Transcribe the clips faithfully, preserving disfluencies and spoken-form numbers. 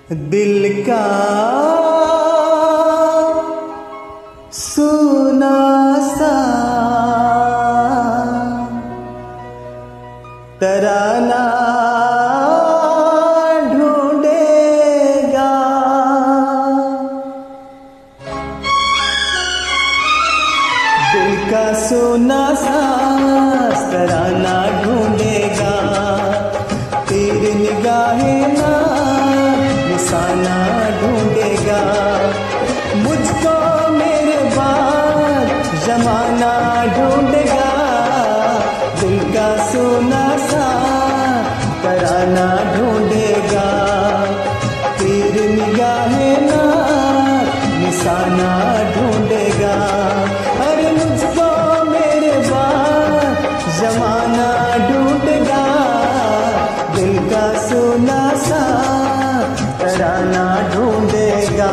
दिल का सुना सा तराना ढूंढेगा। दिल का सुना सा तराना ढूंढेगा। तेरी निगाहें ना निशाना ढूंढेगा। मुझको मेरे बाद जमाना ढूंढेगा। दिल का सुना सा तराना ढूंढेगा। तेरी निगाहें ना निशाना ढूंढेगा। अरे मुझको मेरे बाद जमाना ढूंढेगा। दिल का सुना सा तराना ढूंढेगा।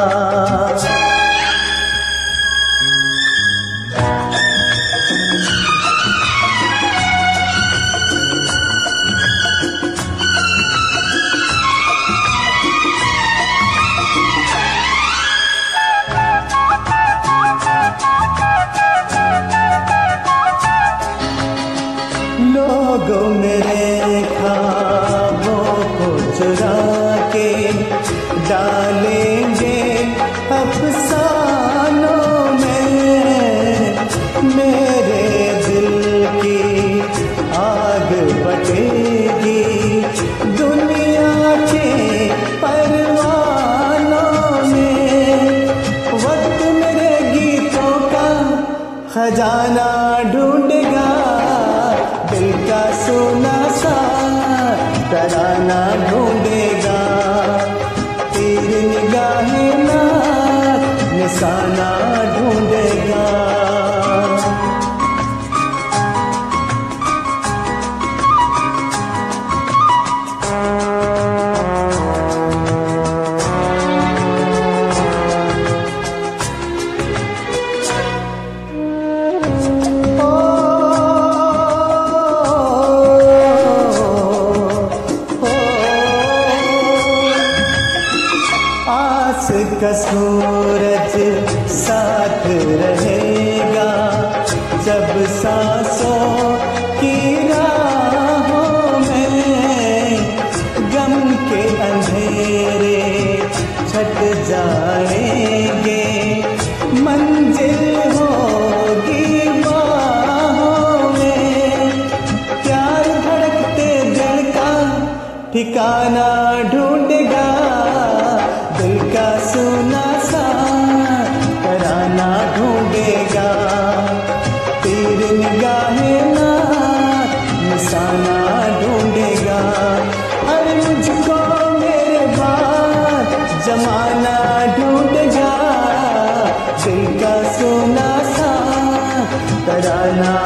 लोगों मेरे ख्वाबों को चुरा के डालेंगे अफसानों में। मेरे दिल की आग बटेगी दुनिया के परवानों में। वक्त मेरे गीतों का खजाना ढूंढेगा। दिल का सुना सा तराना ढूंढेगा। तेरी निगाहें ना निशाना ढूंढेगा। आस का सूरज साथ रहेगा जब सांसों की राहों में। गम के अंधेरे छट जाएंगे मंजिल होगी बाहों में। प्यार धड़कते दिल का ठिकाना ढूंढेगा। दिल का सुना सा तराना ढूंढेगा। तेरी निगाहें ना निशाना ढूंढेगा। अरे मुझको मेरे बाद जमाना ढूंढेगा। दिल का सुना सा तराना